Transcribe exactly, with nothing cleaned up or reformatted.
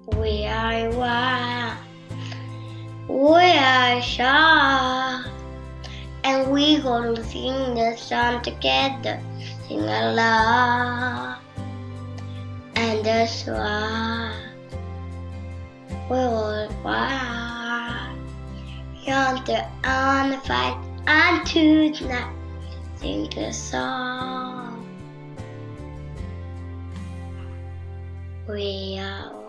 We are one. We are sure. And we gonna sing the song together. Sing along. And that's why we will fight. Yonder on the fight and tonight. Sing the song. We are